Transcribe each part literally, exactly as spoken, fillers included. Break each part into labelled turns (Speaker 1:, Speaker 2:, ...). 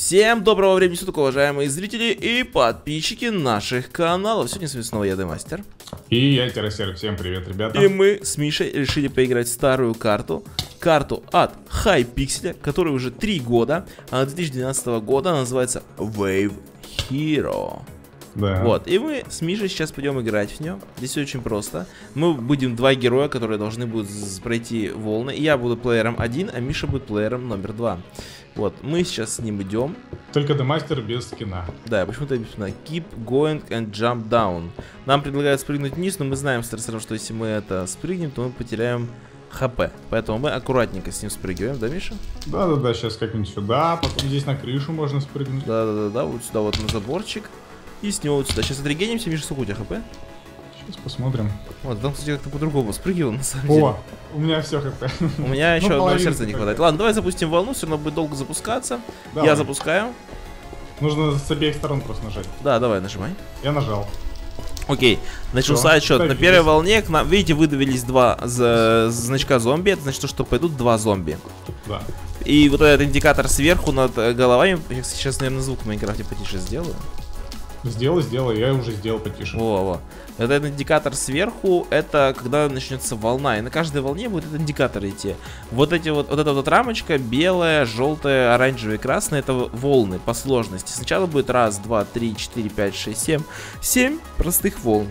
Speaker 1: Всем доброго времени суток, уважаемые зрители и подписчики наших каналов. Сегодня с вами снова я, Демастер.
Speaker 2: И я, Террасер. Всем привет, ребята.
Speaker 1: И мы с Мишей решили поиграть в старую карту. Карту от Hypixel, которой уже три года. Она две тысячи двенадцатого года, она называется Wave Hero.
Speaker 2: Да.
Speaker 1: Вот, и мы с Мишей сейчас пойдем играть в нее. Здесь все очень просто. Мы будем два героя, которые должны будут пройти волны. Я буду плеером один, а Миша будет плеером номер два. Вот, мы сейчас с ним идем.
Speaker 2: Только Демастер без скина.
Speaker 1: Да, почему-то написано Keep going and jump down. Нам предлагают спрыгнуть вниз, но мы знаем с Террасером, что если мы это спрыгнем, то мы потеряем хп. Поэтому мы аккуратненько с ним спрыгиваем, да, Миша?
Speaker 2: Да-да-да, сейчас как-нибудь сюда, потом здесь на крышу можно спрыгнуть.
Speaker 1: Да-да-да, вот сюда вот на заборчик. И с него вот сюда. Сейчас отрегенимся, Миша, сколько у тебя хп?
Speaker 2: Сейчас посмотрим.
Speaker 1: Вот, там, кстати, как-то по-другому спрыгивал, на самом деле.
Speaker 2: О, у меня все хп.
Speaker 1: У меня еще
Speaker 2: Ну,
Speaker 1: одного сердца не
Speaker 2: хп.
Speaker 1: хватает. Ладно, давай запустим волну, все равно будет долго запускаться.
Speaker 2: Давай.
Speaker 1: Я запускаю.
Speaker 2: Нужно с обеих сторон просто нажать.
Speaker 1: Да, давай, нажимай.
Speaker 2: Я нажал.
Speaker 1: Окей, начался
Speaker 2: Всё,
Speaker 1: отсчет. На
Speaker 2: ставь
Speaker 1: первой
Speaker 2: здесь.
Speaker 1: волне, к нам, видите, выдавились два за- значка зомби. Это значит, что пойдут два зомби.
Speaker 2: Да.
Speaker 1: И вот этот индикатор сверху над э, головами. Я сейчас, наверное, звук в Майнкрафте потише сделаю.
Speaker 2: Сделай, сделай, я уже сделал потише.
Speaker 1: Во, во. Этот индикатор сверху, это когда начнется волна. И на каждой волне будет этот индикатор идти. Вот эти вот, вот эта вот рамочка, белая, желтая, оранжевая, красная, это волны по сложности. Сначала будет раз, два, три, четыре, пять, шесть, семь. Семь простых волн.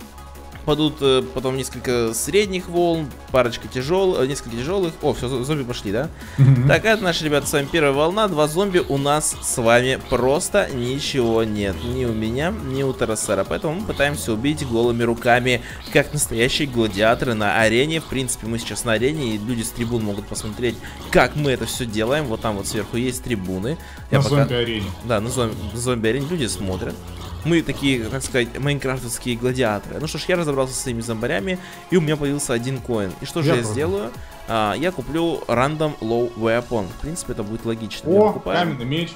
Speaker 1: Падут э, потом несколько средних волн, парочка тяжелых, несколько тяжелых. О, все, зомби пошли, да?
Speaker 2: Мгм.
Speaker 1: Так, это наши ребята, с вами первая волна, два зомби, у нас с вами просто ничего нет. Ни у меня, ни у Террасера. Поэтому мы пытаемся убить голыми руками, как настоящие гладиаторы на арене. В принципе, мы сейчас на арене, и люди с трибун могут посмотреть, как мы это все делаем. Вот там вот сверху есть трибуны. Я
Speaker 2: На
Speaker 1: пока-
Speaker 2: зомби-арене.
Speaker 1: Да, на зомби, зомби-арене люди смотрят. Мы такие, так сказать, майнкрафтовские гладиаторы. Ну что ж, я разобрался со своими зомбарями, и у меня появился один коин. И что же
Speaker 2: Я
Speaker 1: я,
Speaker 2: тоже.
Speaker 1: сделаю? А, я куплю Random Low Weapon. В принципе, это будет логично. Я
Speaker 2: О,
Speaker 1: покупаю.
Speaker 2: каменный меч.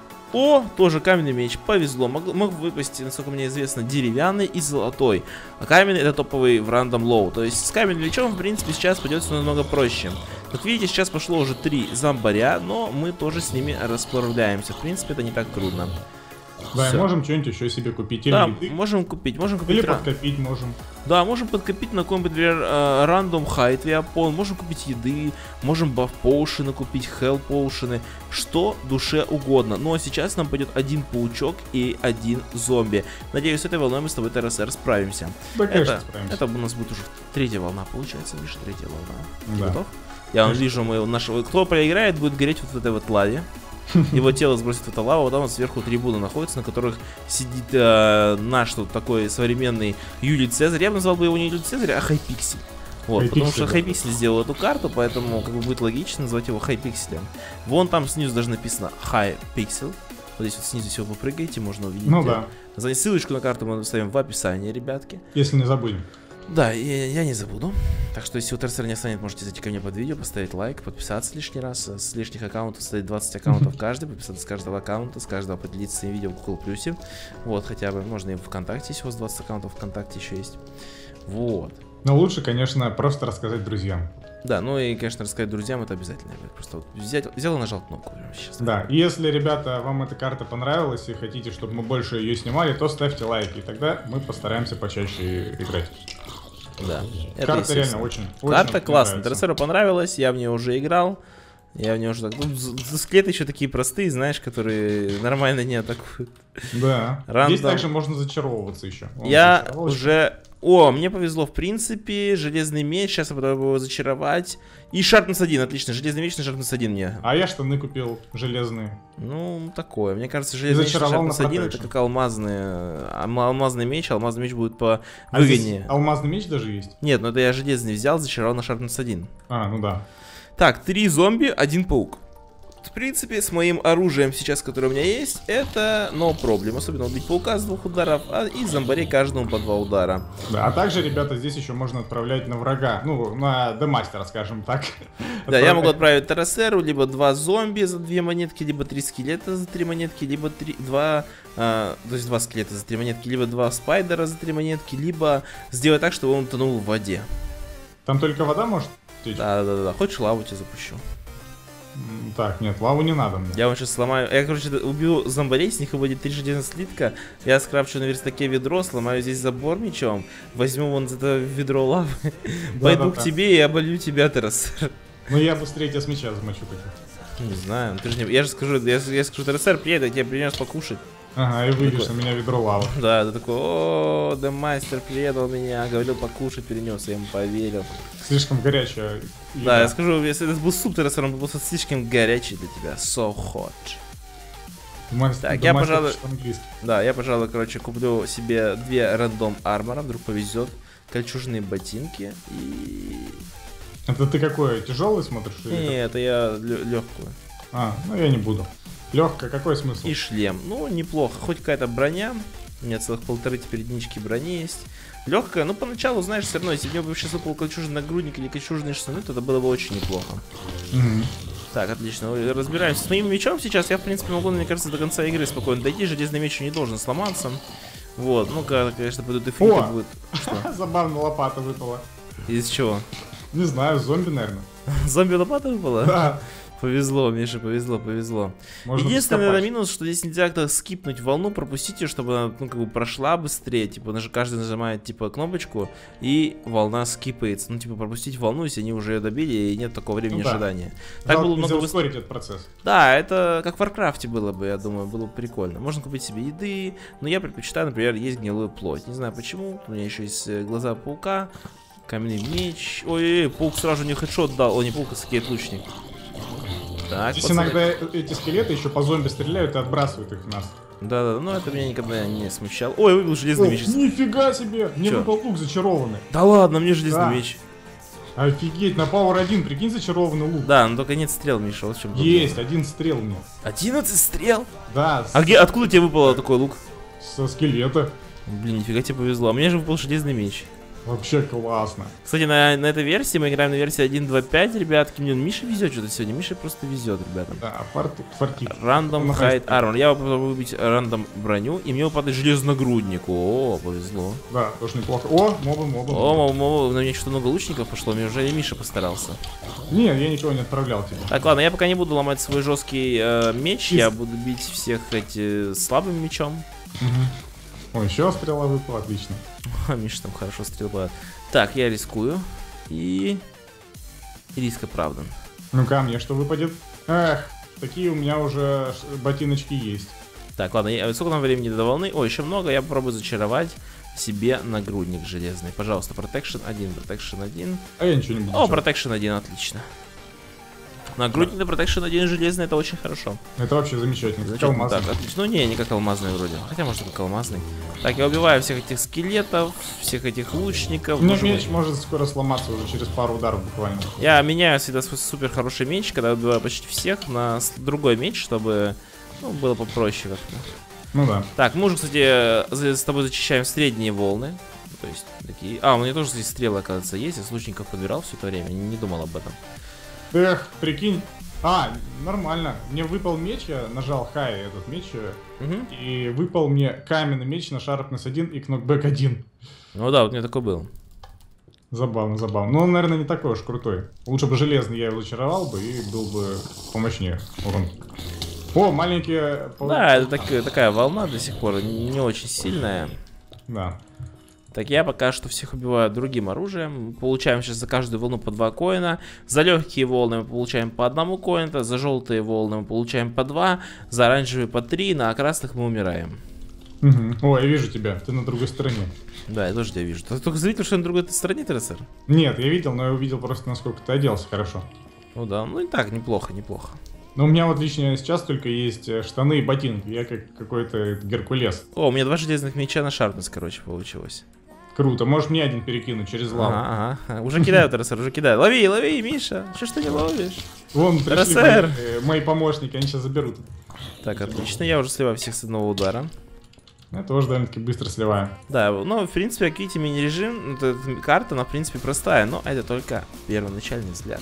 Speaker 1: О, тоже каменный меч. Повезло. Мог, мог выпасть, насколько мне известно, деревянный и золотой. А каменный это топовый в Random Low. То есть с каменным мечом, в принципе, сейчас пойдет все намного проще. Как видите, сейчас пошло уже три зомбаря, но мы тоже с ними расправляемся. В принципе, это не так трудно.
Speaker 2: Да, и
Speaker 1: Всё.
Speaker 2: можем что-нибудь еще себе купить. Или,
Speaker 1: Да,
Speaker 2: еды,
Speaker 1: можем купить, можем купить.
Speaker 2: или
Speaker 1: ра-
Speaker 2: подкопить можем.
Speaker 1: Да, можем подкопить на какой-нибудь, например, э, рандом хайт виапон, можем купить еды, можем баф поушены купить, хелл поушены, что душе угодно. Ну а сейчас нам пойдет один паучок и один зомби. Надеюсь, с этой волной мы с тобой, Террасер, справимся.
Speaker 2: Да, конечно,
Speaker 1: Это,
Speaker 2: справимся.
Speaker 1: это у нас будет уже третья волна, получается, Миша, третья волна. Ты
Speaker 2: Да.
Speaker 1: готов? Я вон
Speaker 2: Конечно.
Speaker 1: вижу моего нашего. Кто проиграет, будет гореть вот в этой вот лаве. Его тело сбросит в эту лаву, вот там вот сверху трибуны находятся, на которых сидит э, наш тут такой современный Юлий Цезарь. Я бы назвал бы его не Юлий Цезарь, а Hypixel. Вот,
Speaker 2: Hypixel,
Speaker 1: потому что
Speaker 2: да.
Speaker 1: Hypixel сделал эту карту, поэтому как бы будет логично назвать его Hypixel. Вон там снизу даже написано Hypixel. Вот здесь вот снизу, если вы попрыгаете, можно увидеть.
Speaker 2: Ну
Speaker 1: э,
Speaker 2: да,
Speaker 1: название. Ссылочку на карту мы оставим в описании, ребятки.
Speaker 2: если не забудем.
Speaker 1: Да, я, я не забуду. Так что, если у Террасера не останет, можете зайти ко мне под видео, поставить лайк, подписаться лишний раз. С лишних аккаунтов ставить двадцать аккаунтов каждый, подписаться с каждого аккаунта, с каждого поделиться своим видео в Google Плюсе. Вот, хотя бы, можно и в ВКонтакте, если у вас двадцать аккаунтов ВКонтакте еще есть. Вот.
Speaker 2: Но лучше, конечно, просто рассказать друзьям.
Speaker 1: Да, ну и, конечно, рассказать друзьям это обязательно. ребят. Просто вот взять, взял и нажал кнопку прямо сейчас.
Speaker 2: Да, и если, ребята, вам эта карта понравилась и хотите, чтобы мы больше ее снимали, то ставьте лайки, и тогда мы постараемся почаще играть.
Speaker 1: Да. Это,
Speaker 2: Карта реально
Speaker 1: естественно.
Speaker 2: очень, очень
Speaker 1: Карта
Speaker 2: мне
Speaker 1: классная.
Speaker 2: нравится.
Speaker 1: Террасеру понравилась, я в нее уже играл. Я в нее уже так. Ну, з- з- скелеты еще такие простые, знаешь, которые нормально не атакуют.
Speaker 2: Да.
Speaker 1: Рандом.
Speaker 2: Здесь также можно зачаровываться еще. Вон
Speaker 1: Я
Speaker 2: зачаровалочка.
Speaker 1: уже... О, мне повезло, в принципе. Железный меч, сейчас я попробую его зачаровать. И Шарпнес один, отлично. Железный меч на Шарпнес один мне.
Speaker 2: А я штаны купил железные.
Speaker 1: Ну, такое. Мне кажется, железный меч на
Speaker 2: зачаровал на
Speaker 1: Шарпнес один это
Speaker 2: продакшн.
Speaker 1: как алмазный, э, алма- алмазный меч. Алмазный меч будет по
Speaker 2: А здесь
Speaker 1: выгоднее.
Speaker 2: алмазный меч даже есть?
Speaker 1: Нет, ну это я железный взял, зачаровал на Шарпнес один.
Speaker 2: А, ну да.
Speaker 1: Так, три зомби, один паук. В принципе, с моим оружием сейчас, которое у меня есть, это no problem. Особенно убить паука с двух ударов, а и зомбарей каждому по два удара.
Speaker 2: Да, а также, ребята, здесь еще можно отправлять на врага. Ну, на демастера, скажем так.
Speaker 1: Да, я могу отправить Террасеру, либо два зомби за две монетки, либо три скелета за три монетки, либо три, два, а, то есть два скелета за три монетки, либо два спайдера за три монетки, либо сделать так, чтобы он тонул в воде.
Speaker 2: Там только вода может течь?
Speaker 1: Да, да, да, да. Хочешь, лаву тебе запущу.
Speaker 2: М, Так, нет, лаву не надо мне.
Speaker 1: Я вам сейчас сломаю. Я, короче, убью зомбарей, с них выйдет три железных слитка. Я скрафчу на верстаке ведро, сломаю здесь забор мечом. Возьму вон это ведро лавы. Пойду к тебе и оболью тебя, Террасер.
Speaker 2: Ну я быстрее тебя с меча замочу таки.
Speaker 1: Не знаю, ты же не... Я же скажу, я, я скажу, Террасер, приеду, я тебе принес покушать.
Speaker 2: Ага, и выйдешь на меня ведро лавы.
Speaker 1: Да, ты такой, о, да мастер предал меня, говорил покушать, перенес, я ему поверил.
Speaker 2: Слишком горячая.
Speaker 1: Да, я скажу, если это был суп, Террасер, он был слишком горячий для тебя. So hot.
Speaker 2: Мастер,
Speaker 1: Так,
Speaker 2: да
Speaker 1: я,
Speaker 2: мастер
Speaker 1: пожалуй,
Speaker 2: по-английски.
Speaker 1: да, я, пожалуй, короче, куплю себе две рандом армора, вдруг повезет, кольчужные ботинки и...
Speaker 2: Это ты какой, тяжелый смотришь? или
Speaker 1: Не,
Speaker 2: как?
Speaker 1: это я легкую.
Speaker 2: А, ну я не буду. Легкая, какой смысл?
Speaker 1: И шлем, ну, неплохо, хоть какая-то броня, у меня целых полторы теперь единички брони есть. Легкая, но поначалу, знаешь, все равно, если бы мне сейчас выпал кольчужный нагрудник или кольчужные штаны, то это было бы очень неплохо.
Speaker 2: Мгм.
Speaker 1: Так, отлично, разбираемся с моим мечом сейчас. Я, в принципе, могу, мне кажется, до конца игры спокойно дойти. Железный меч не должен сломаться. Вот, ну, конечно, пойдут и фриты
Speaker 2: О!
Speaker 1: будет. Что?
Speaker 2: Забавно, лопата выпала.
Speaker 1: Из чего?
Speaker 2: Не знаю, зомби, наверное.
Speaker 1: Зомби-лопата выпала?
Speaker 2: Да.
Speaker 1: Повезло, Миша, повезло, повезло.
Speaker 2: Можно
Speaker 1: Единственный,
Speaker 2: вскопать.
Speaker 1: наверное, минус, что здесь нельзя как-то скипнуть волну, пропустить ее, чтобы она, ну, как бы прошла быстрее. Типа, даже каждый нажимает, типа, кнопочку, и волна скипается. Ну, типа, пропустить волну, если они уже ее добили, и нет такого времени
Speaker 2: Ну да.
Speaker 1: ожидания. Так
Speaker 2: Жалко,
Speaker 1: было
Speaker 2: нельзя
Speaker 1: много быстрее.
Speaker 2: ускорить этот процесс.
Speaker 1: Да, это как в Варкрафте было бы, я думаю, было бы прикольно. Можно купить себе еды, но я предпочитаю, например, есть гнилую плоть. Не знаю почему, у меня еще есть э, глаза паука, каменный меч. Ой, паук сразу мне хедшот дал, о, не паук, а скелет-лучник. Так,
Speaker 2: Здесь
Speaker 1: пацаны.
Speaker 2: иногда эти скелеты еще по зомби стреляют и отбрасывают их в нас.
Speaker 1: Да-да, но это меня никогда не смущало. Ой, выбил железный
Speaker 2: О,
Speaker 1: меч.
Speaker 2: нифига себе! Мне
Speaker 1: Чё?
Speaker 2: выпал лук зачарованный.
Speaker 1: Да ладно, мне железный
Speaker 2: Да.
Speaker 1: меч.
Speaker 2: Офигеть, на Power один, прикинь, зачарованный лук.
Speaker 1: Да, но только нет стрел, Миша, вот в чем проблема.
Speaker 2: Есть, один стрел мне.
Speaker 1: одиннадцать стрел?
Speaker 2: Да, с-
Speaker 1: А где, откуда тебе выпало такой лук?
Speaker 2: со скелета.
Speaker 1: Блин, нифига тебе повезло. А мне же выпал железный меч.
Speaker 2: Вообще классно.
Speaker 1: Кстати, на, на этой версии мы играем на версии один точка два точка пять, ребятки. Мне Миша везет что-то сегодня. Миша просто везет, ребята.
Speaker 2: Да, фарту, фартит.
Speaker 1: Рандом
Speaker 2: Ну,
Speaker 1: хайт армор. Я попробую выбить рандом броню, и мне выпадает железногрудник. О, повезло.
Speaker 2: Да, тоже неплохо. О, мобы, мобы.
Speaker 1: О, мама, мама, на меня что-то много лучников пошло. Мне уже и Миша постарался.
Speaker 2: Нет, я никого не отправлял тебе.
Speaker 1: Так, ладно, я пока не буду ломать свой жесткий э, меч.
Speaker 2: Чисто.
Speaker 1: Я буду бить всех эти слабым мечом.
Speaker 2: О, еще стрела выпала, отлично.
Speaker 1: А, Миша там хорошо стрелбает. Так, я рискую. И... и риск оправдан.
Speaker 2: Ну-ка, мне что выпадет? Эх, такие у меня уже ш- ботиночки есть.
Speaker 1: Так, ладно, я- сколько нам времени до волны? О, еще много, я попробую зачаровать себе нагрудник железный. Пожалуйста, Protection один, Protection один.
Speaker 2: А я ничего не буду.
Speaker 1: О,
Speaker 2: делать.
Speaker 1: Protection один, отлично. Нагрудник на Protection один железный, это очень хорошо.
Speaker 2: Это вообще замечательно. Как
Speaker 1: Замечательно.
Speaker 2: алмазный.
Speaker 1: Так, отлично. Ну не, не как алмазный вроде. Хотя может как алмазный. Так, я убиваю всех этих скелетов, всех этих лучников.
Speaker 2: У меня
Speaker 1: Боже мой.
Speaker 2: меч может скоро сломаться уже через пару ударов буквально.
Speaker 1: Я меняю всегда свой супер хороший меч, когда убиваю почти всех, на с- другой меч, чтобы, ну, было попроще как-то.
Speaker 2: Ну да.
Speaker 1: Так, мы уже, кстати, за- с тобой зачищаем средние волны. То есть такие... А, у меня тоже здесь стрелы, оказывается, есть. Я с лучников подбирал все это время, не, не думал об этом.
Speaker 2: Эх, прикинь. А, нормально. Мне выпал меч, я нажал хай этот меч, э,
Speaker 1: Мгм.
Speaker 2: и выпал мне каменный меч на Sharpness один и кнокбэк один.
Speaker 1: Ну да, вот у меня такой был.
Speaker 2: Забавно, забавно. Но он, наверное, не такой уж крутой. Лучше бы железный я его зачаровал бы и был бы помощнее урон. О, маленькие... пау-
Speaker 1: Да, это так- такая волна до сих пор, не очень сильная.
Speaker 2: Да.
Speaker 1: Так, я пока что всех убиваю другим оружием. Получаем сейчас за каждую волну по два коина. За легкие волны мы получаем по одному коина. За желтые волны мы получаем по два. За оранжевые по три. На красных мы умираем.
Speaker 2: Мгм. О, я вижу тебя. Ты на другой стороне.
Speaker 1: Да, я тоже тебя вижу. Ты только заметил, что я на другой стороне, Террасер?
Speaker 2: Нет, я видел, но я увидел просто, насколько ты оделся хорошо.
Speaker 1: Ну да, ну и так, неплохо, неплохо.
Speaker 2: Но у меня вот лично сейчас только есть э, штаны и ботинки. Я как какой-то Геркулес.
Speaker 1: О, у меня два железных меча на шарпнес, короче, получилось.
Speaker 2: Круто. Можешь мне один перекинуть через лаву.
Speaker 1: Ага, ага. Уже кидаю, Террасер, уже кидаю. Лови, лови, Миша. Что ж ты не ловишь?
Speaker 2: Вон пришли
Speaker 1: Рассер.
Speaker 2: мои, э, мои помощники, они сейчас заберут.
Speaker 1: Так, отлично, я уже сливаю всех с одного удара.
Speaker 2: Я тоже довольно-таки быстро сливаю.
Speaker 1: Да, ну, в принципе, как видите, мини-режим, эта карта, она, в принципе, простая, но это только первоначальный взгляд.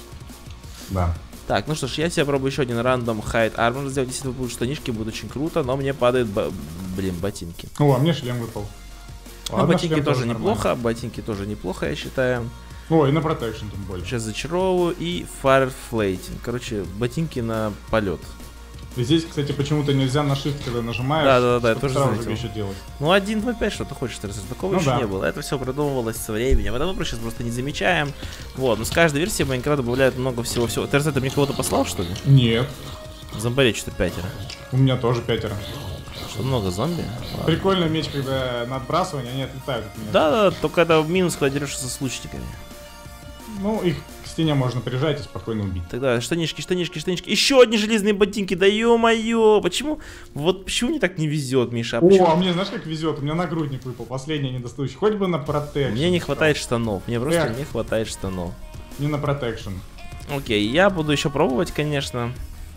Speaker 2: Да.
Speaker 1: Так, ну что ж, я себе пробую еще один рандом хайт армор сделать. Если будут штанишки, будет очень круто, но мне падают, бо- блин, ботинки.
Speaker 2: О, а мне шлем выпал.
Speaker 1: Ну,
Speaker 2: Ладно,
Speaker 1: ботинки
Speaker 2: шлем
Speaker 1: тоже
Speaker 2: нормально.
Speaker 1: неплохо, ботинки тоже неплохо, я считаю.
Speaker 2: О, и на протекшн там больше.
Speaker 1: Сейчас зачаровываю и Fireflating. Короче, ботинки на полет.
Speaker 2: И здесь, кстати, почему-то нельзя на shift, когда нажимаешь.
Speaker 1: Да, да, да, я тоже
Speaker 2: заметил. Еще делать.
Speaker 1: Ну, один два пять, что ты хочешь, такого
Speaker 2: ну,
Speaker 1: еще
Speaker 2: да.
Speaker 1: не было. Это все продумывалось со временем. Это мы сейчас просто не замечаем. Вот, но с каждой версии Майнкрафт добавляют много всего-всего. Ты ты мне кого-то послал, что ли?
Speaker 2: Нет.
Speaker 1: Зомбарей что-то пятеро.
Speaker 2: У меня тоже пятеро.
Speaker 1: Что, много зомби?
Speaker 2: Прикольный меч, когда на отбрасывание они отлетают от меня.
Speaker 1: Да, да, только это минус, когда дерешься с лучниками.
Speaker 2: Ну, их к стене можно прижать и спокойно убить.
Speaker 1: Тогда штанишки, штанишки, штанишки. Еще одни железные ботинки, да ё-моё. Почему? Вот почему мне так не везет, Миша? А
Speaker 2: О, а мне знаешь как везет? У меня нагрудник выпал, последний недостающий. Хоть бы на протекшн.
Speaker 1: Мне не хватает штанов. Мне просто
Speaker 2: Эх.
Speaker 1: не хватает штанов.
Speaker 2: Не на протекшн.
Speaker 1: Окей, я буду еще пробовать, конечно.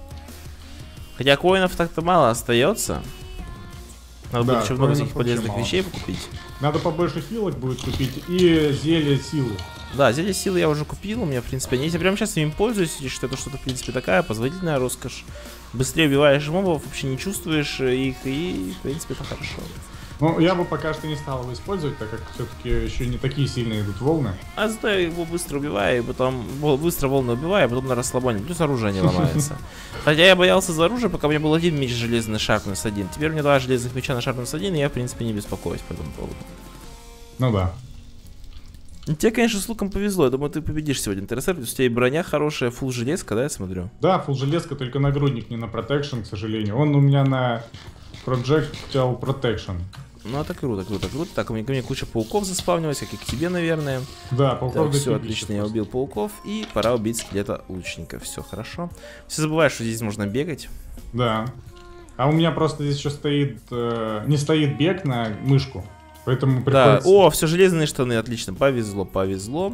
Speaker 1: Хотя коинов так-то мало остается. Надо
Speaker 2: Да,
Speaker 1: будет еще много
Speaker 2: коинов
Speaker 1: всяких
Speaker 2: вообще
Speaker 1: полезных
Speaker 2: мало.
Speaker 1: вещей покупить.
Speaker 2: Надо побольше хилок будет купить и зелье силы.
Speaker 1: Да, зелье силы я уже купил, у меня, в принципе, они. Если прямо сейчас ими пользуюсь, что это что-то, в принципе, такая позволительная роскошь. Быстрее убиваешь мобов, вообще не чувствуешь их, и, в принципе, это хорошо.
Speaker 2: Ну, я бы пока что не стал его использовать, так как все-таки еще не такие сильные идут волны.
Speaker 1: А зато я его быстро убиваю, и потом вол- быстро волны убиваю, а потом на расслабоне. Плюс оружие не ломается. Хотя я боялся за оружие, пока у меня был один меч железный Sharpness один. Теперь у меня два железных меча на Sharpness один, и я, в принципе, не беспокоюсь по этому поводу.
Speaker 2: Ну да.
Speaker 1: Тебе, конечно, с луком повезло. Я думаю, ты победишь сегодня. ТРСР, у тебя и броня хорошая, фулл железка, да, я смотрю?
Speaker 2: Да, фулл железка, только нагрудник, не на протекшн, к сожалению. Он у меня на Projectile Protection.
Speaker 1: Ну, это круто, круто, круто. Так, у меня, ко мне куча пауков заспавнилась, как и к тебе, наверное.
Speaker 2: Да, пауков
Speaker 1: Так, все отлично, я убил пауков, и пора убить скелета лучника. Все хорошо. Все забывают, что здесь можно бегать.
Speaker 2: Да. А у меня просто здесь еще стоит... Э, не стоит бег на мышку. Поэтому
Speaker 1: Да,
Speaker 2: приходится...
Speaker 1: о, все железные штаны, отлично, повезло, повезло.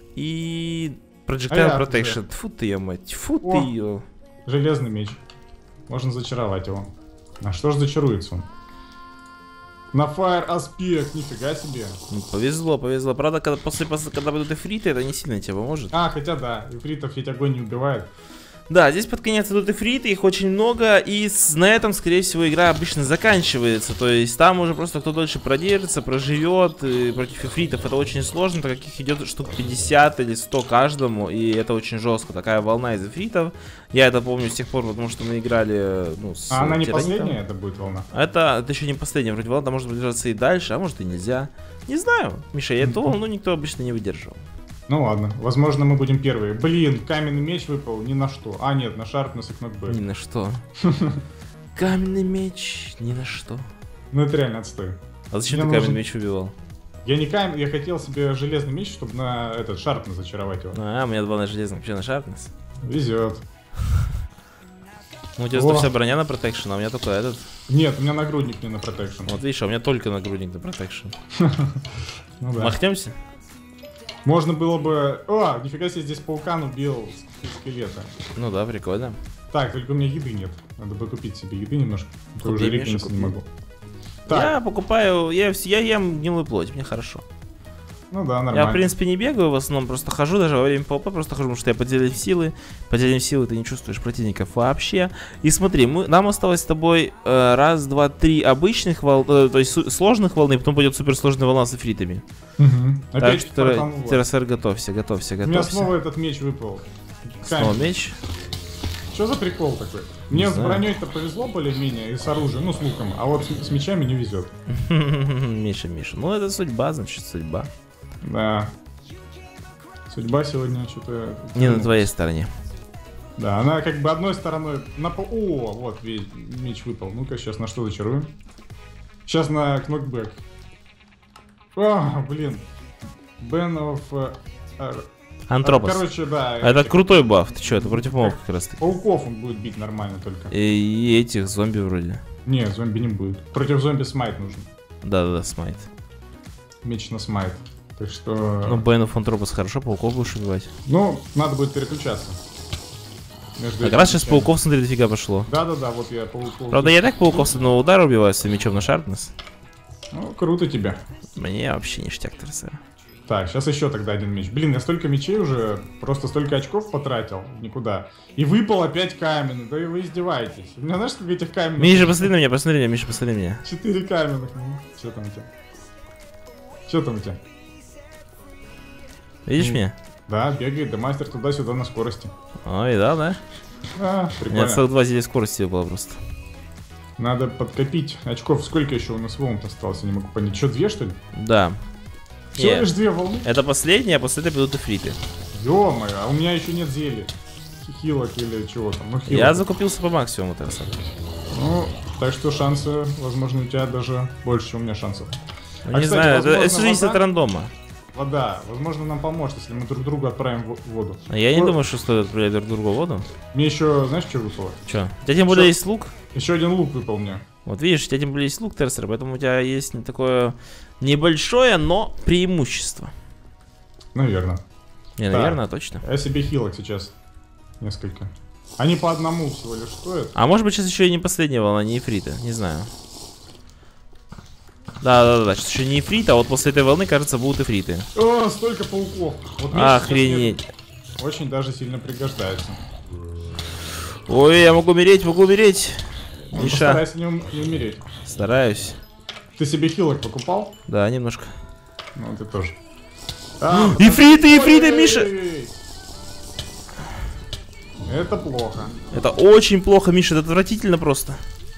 Speaker 1: И Projectile
Speaker 2: А я
Speaker 1: Protection,
Speaker 2: уже.
Speaker 1: тьфу ты, я мать, тьфу
Speaker 2: О.
Speaker 1: ты ее.
Speaker 2: Железный меч. Можно зачаровать его. А что ж зачаруется он? На Fire Aspect, нифига себе.
Speaker 1: Ну, повезло, повезло. Правда, когда, после, после, когда будут эфриты, это не сильно тебе поможет.
Speaker 2: А, хотя да, эфритов ведь огонь не убивает.
Speaker 1: Да, здесь под конец идут эфриты, их очень много, и с, на этом, скорее всего, игра обычно заканчивается. То есть там уже просто кто дольше продержится, проживет, и против эфритов это очень сложно, так как их идет штук пятьдесят или сто каждому, и это очень жестко, такая волна из эфритов. Я это помню с тех пор, потому что мы играли, ну, с
Speaker 2: А она не
Speaker 1: тиранитом.
Speaker 2: последняя, это будет волна?
Speaker 1: Это, это еще не последняя, вроде волна может продержаться и дальше, а может и нельзя. Не знаю, Миша, я эту волну никто обычно не выдерживал.
Speaker 2: Ну ладно, возможно мы будем первые. Блин, каменный меч выпал ни на что. А нет, на Sharpness и Knockback.
Speaker 1: Ни на что. Каменный меч, ни на что.
Speaker 2: Ну это реально отстой.
Speaker 1: А зачем
Speaker 2: Мне
Speaker 1: ты каменный
Speaker 2: нужен-
Speaker 1: меч убивал?
Speaker 2: Я не камень, я хотел себе железный меч, чтобы на этот Sharpness зачаровать его.
Speaker 1: А, у меня два на железных, вообще на Sharpness.
Speaker 2: Везет.
Speaker 1: Ну, у тебя
Speaker 2: О.
Speaker 1: вся броня на Protection, а у меня только этот.
Speaker 2: Нет, у меня нагрудник не на Protection.
Speaker 1: Вот видишь, а у меня только нагрудник на Protection.
Speaker 2: Ну да.
Speaker 1: Махнемся?
Speaker 2: Можно было бы... О, нифига себе, здесь паукан убил с- скелета.
Speaker 1: Ну да, прикольно.
Speaker 2: Так, только у меня еды нет. Надо бы купить себе еды немножко. А то
Speaker 1: Купи,
Speaker 2: уже
Speaker 1: Миша,
Speaker 2: рекнуться не
Speaker 1: купи.
Speaker 2: могу. Так,
Speaker 1: Я покупаю, я, вс- я ем гнилую плоть, мне хорошо.
Speaker 2: ну да,
Speaker 1: Я,
Speaker 2: нормально.
Speaker 1: в принципе, не бегаю в основном, просто хожу даже во время ПВП, просто хожу, потому что я поделил силы. Поделив силы, ты не чувствуешь противников вообще. И смотри, мы, нам осталось с тобой э, раз, два, три обычных волн, э, то есть су- сложных волны, и потом пойдет суперсложная волна с эфритами.
Speaker 2: Мгм.
Speaker 1: Так
Speaker 2: Опять
Speaker 1: что,
Speaker 2: портал в лоб.
Speaker 1: ТРСР, готовься, готовься,
Speaker 2: У меня
Speaker 1: готовься.
Speaker 2: снова этот меч выпал.
Speaker 1: Снова
Speaker 2: Камень.
Speaker 1: меч.
Speaker 2: Что за прикол такой? Мне с
Speaker 1: знаю.
Speaker 2: броней-то повезло более-менее и с оружием, ну с луком, а вот с, с мечами не везет.
Speaker 1: Миша, Миша. Ну, это судьба, значит, судьба.
Speaker 2: Да. Судьба сегодня что-то...
Speaker 1: Не на твоей стороне.
Speaker 2: Да, она как бы одной стороной... На пол... О, вот весь меч выпал. Ну-ка, сейчас на что зачаруем? Сейчас на кнокбэк. А, блин. Бен оф...
Speaker 1: Антропос.
Speaker 2: Короче, да.
Speaker 1: А это крутой баф. Ты что, это против мобов как раз таки.
Speaker 2: Пауков он будет бить нормально только.
Speaker 1: И, и этих зомби вроде.
Speaker 2: Не, зомби не будет. Против зомби смайт нужен.
Speaker 1: Да-да-да, смайт.
Speaker 2: Меч на смайт. Так что...
Speaker 1: Ну, Бэйнов Антропос хорошо, пауков будешь убивать.
Speaker 2: Ну, надо будет переключаться. Между
Speaker 1: Как
Speaker 2: этими
Speaker 1: раз сейчас
Speaker 2: мечами.
Speaker 1: пауков, смотри, дофига пошло.
Speaker 2: Да-да-да, вот я пауков...
Speaker 1: Правда, я и так пауков с одного удара убиваю своим мечом на Sharpness.
Speaker 2: Ну, круто тебя.
Speaker 1: Мне вообще ништяк, ТРСР.
Speaker 2: Так, сейчас еще тогда один меч. Блин, я столько мечей уже, просто столько очков потратил, никуда. И выпал опять каменный, да и вы издеваетесь. У меня знаешь, сколько этих каменных?
Speaker 1: Миша, посмотри на меня, посмотри на меня, Миша, посмотри на меня.
Speaker 2: Четыре каменных. Ну, что там у тебя? Что там у тебя?
Speaker 1: Видишь
Speaker 2: Ну,
Speaker 1: меня?
Speaker 2: Да, бегает, да мастер туда-сюда на скорости.
Speaker 1: Ой, да, да.
Speaker 2: А,
Speaker 1: У меня
Speaker 2: прикольно.
Speaker 1: целых два зелья скорости было просто.
Speaker 2: Надо подкопить очков. Сколько еще у нас волн осталось? Я не могу понять. Что, две, что ли?
Speaker 1: Да.
Speaker 2: Всего
Speaker 1: Не,
Speaker 2: лишь две волны?
Speaker 1: это последняя, а после этой будут эфриты.
Speaker 2: Ё-моё, а у меня еще нет зелья. Хилок или чего там. Ну, хилок.
Speaker 1: Я закупился по максимуму, так сказать.
Speaker 2: Ну, так что шансы, возможно, у тебя даже больше, чем у меня шансов.
Speaker 1: Ну,
Speaker 2: А,
Speaker 1: не
Speaker 2: кстати,
Speaker 1: знаю, это,
Speaker 2: возможно,
Speaker 1: это все зависит
Speaker 2: вода-
Speaker 1: от рандома.
Speaker 2: Вода, возможно, нам поможет, если мы друг друга отправим в в воду.
Speaker 1: А я не
Speaker 2: Ой,
Speaker 1: думаю, что стоит отправлять друг другу воду.
Speaker 2: Мне еще, знаешь, что выпало?
Speaker 1: Че? У тебя тем более
Speaker 2: Чё?
Speaker 1: есть лук.
Speaker 2: Еще один лук выпал мне.
Speaker 1: Вот видишь, у тебя тем более есть лук, Терсер, поэтому у тебя есть не такое небольшое, но преимущество.
Speaker 2: Наверное.
Speaker 1: Не,
Speaker 2: Да.
Speaker 1: наверное, точно.
Speaker 2: Я себе хилок сейчас несколько. Они по одному всего лишь стоят.
Speaker 1: А может быть сейчас еще и не последняя волна, не эфрита, не знаю. Да, да, да, да, сейчас еще не эфрит, а вот после этой волны, кажется, будут эфриты.
Speaker 2: О, столько пауков. Вот мне
Speaker 1: Охренеть.
Speaker 2: сейчас нет. Очень даже сильно пригождается.
Speaker 1: Ой, я могу умереть, могу умереть.
Speaker 2: Ну,
Speaker 1: Миша,
Speaker 2: постарайся не, ум- не умереть.
Speaker 1: стараюсь.
Speaker 2: Ты себе хилок покупал?
Speaker 1: Да, немножко.
Speaker 2: Ну, ты тоже. А,
Speaker 1: Ифриты, ифриты,
Speaker 2: ой,
Speaker 1: Миша!
Speaker 2: Это плохо.
Speaker 1: Это очень плохо, Миша, это отвратительно просто.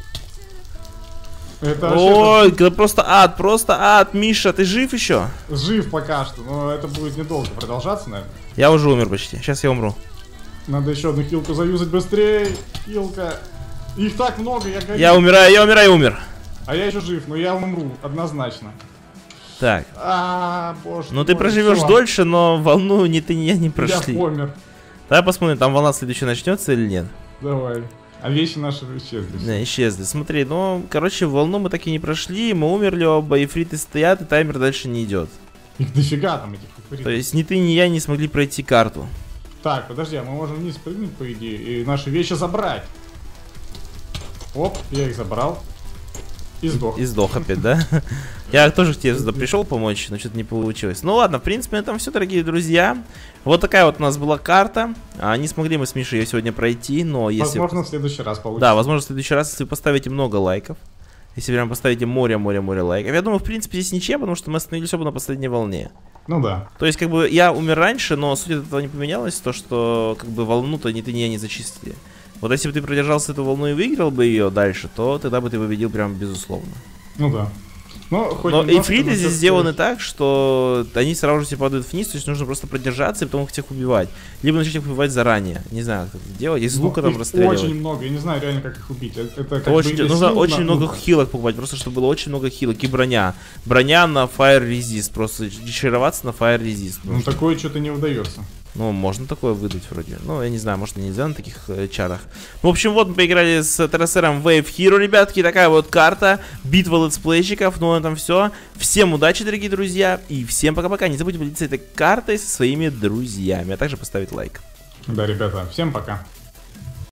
Speaker 2: Это вообще
Speaker 1: Ой, это просто ад, просто ад, Миша, ты жив еще?
Speaker 2: жив пока что, но это будет недолго продолжаться, наверное.
Speaker 1: Я уже умер почти, сейчас я умру.
Speaker 2: Надо еще одну хилку заюзать быстрее. Хилка. Их так много, я горю.
Speaker 1: Я умираю, я умираю, умер.
Speaker 2: А я еще жив, но я умру, однозначно.
Speaker 1: Так,
Speaker 2: А, боже.
Speaker 1: ну ты
Speaker 2: мой,
Speaker 1: проживешь
Speaker 2: всё.
Speaker 1: дольше, но волну ни ты, ни я не прошли.
Speaker 2: Я помер.
Speaker 1: Давай посмотрим, там волна следующая начнется или нет.
Speaker 2: Давай. А вещи наши исчезли.
Speaker 1: Не, исчезли. Смотри, ну, короче, волну мы так и не прошли, мы умерли оба, ифриты стоят, и таймер дальше не идет.
Speaker 2: Их дофига там, этих ифритов.
Speaker 1: То есть ни ты, ни я не смогли пройти карту.
Speaker 2: Так, подожди, а мы можем вниз прыгнуть, по идее, и наши вещи забрать. Оп, я их забрал. И сдох.
Speaker 1: И сдох опять, да? Я тоже к тебе сюда пришел помочь, но что-то не получилось. Ну ладно, в принципе, на этом все, дорогие друзья. Вот такая вот у нас была карта. А, не смогли мы с Мишей ее сегодня пройти, но если...
Speaker 2: Возможно, в следующий раз получится.
Speaker 1: Да, возможно, в следующий раз, если вы поставите много лайков. Если прям поставите море-море-море лайков. Я думаю, в принципе, здесь ничем, потому что мы остановились оба на последней волне.
Speaker 2: Ну да.
Speaker 1: То есть, как бы, я умер раньше, но суть от этого не поменялась. То, что, как бы, волну-то ни ты, ни я не зачистили. Вот если бы ты продержался эту волну и выиграл бы ее дальше, то тогда бы ты победил прям безусловно.
Speaker 2: Ну да. Но, хоть
Speaker 1: Но
Speaker 2: немножко,
Speaker 1: эфриты
Speaker 2: но
Speaker 1: здесь
Speaker 2: всё-таки-
Speaker 1: сделаны так, что они сразу же тебе падают вниз, то есть нужно просто продержаться и потом их всех убивать. Либо начать их убивать заранее. Не знаю, как это делать. Из
Speaker 2: Ну,
Speaker 1: лука там
Speaker 2: их
Speaker 1: расстреливать.
Speaker 2: очень много, я не знаю реально, как их убить. Это это как
Speaker 1: Очень,
Speaker 2: бы или
Speaker 1: нужно
Speaker 2: сил
Speaker 1: очень
Speaker 2: на-
Speaker 1: много
Speaker 2: ну,
Speaker 1: хилок покупать, просто чтобы было очень много хилок. И броня. Броня на Fire Resist. Просто дешироваться на Fire Resist.
Speaker 2: Ну
Speaker 1: нужно.
Speaker 2: такое что-то не удается.
Speaker 1: Ну, можно такое выдать вроде. Ну, я не знаю, может, нельзя на таких э, чарах. Ну, в общем, вот мы поиграли с ТРСРом Wave Hero, ребятки. Такая вот карта. Битва летсплейщиков. Ну, на этом все. Всем удачи, дорогие друзья. И всем пока-пока. Не забудьте поделиться этой картой со своими друзьями. А также поставить лайк.
Speaker 2: Да, ребята, всем пока.